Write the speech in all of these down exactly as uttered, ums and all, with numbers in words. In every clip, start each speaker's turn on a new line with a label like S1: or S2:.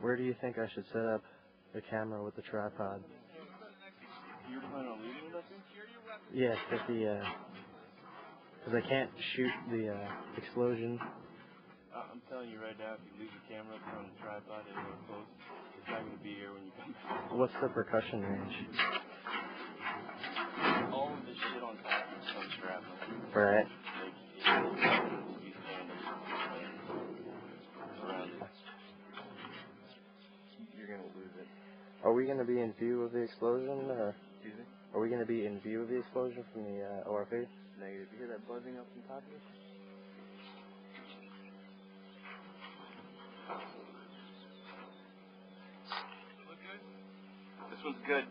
S1: Where do you think I should set up the camera with the tripod?
S2: You're planning on leaving with us?
S1: Yeah, because the, uh, because I can't shoot the, uh, explosion.
S2: Uh, I'm telling you right now, if you leave the camera up on the tripod anywhere close, it's not going to be here when you come back.
S1: What's the percussion range?
S2: All of this shit on top is some shrapnel.
S1: Right.
S2: Like, it's be standing around it. You're going to lose it.
S1: Are we going to be in view of the explosion, or?
S2: Excuse me?
S1: Are we going to be in view of the explosion from the, uh, O R P?
S2: Negative. You hear that buzzing up on top of it? Look good? This one's good.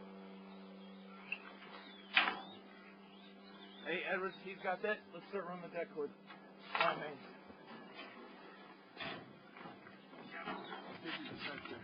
S2: Hey, Edwards, he's got that. Let's start running the deck cord. Come on, man. fifty percent there.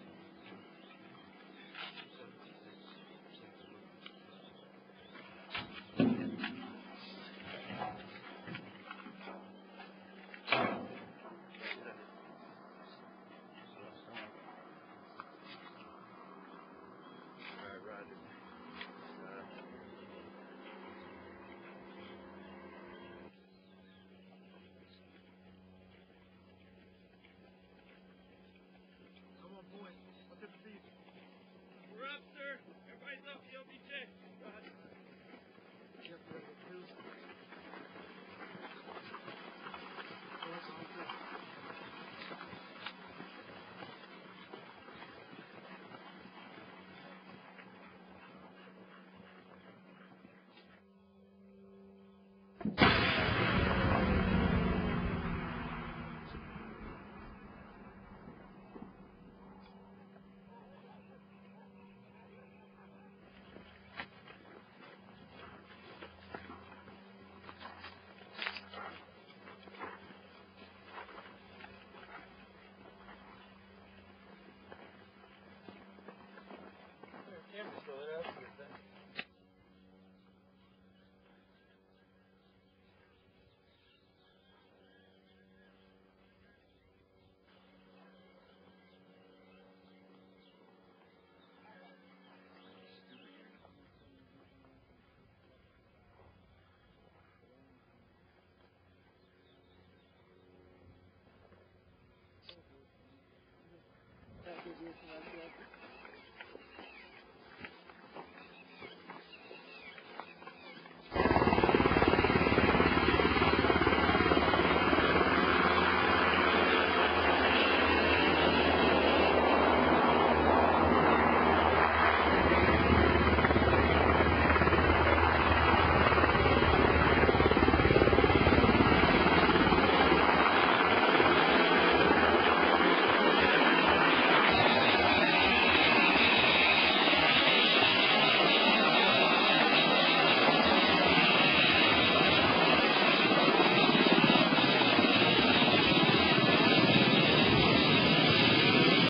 S3: We're up, sir. Everybody's up. The L B J. Go ahead. Camera's still there. That's a good thing. That gives you some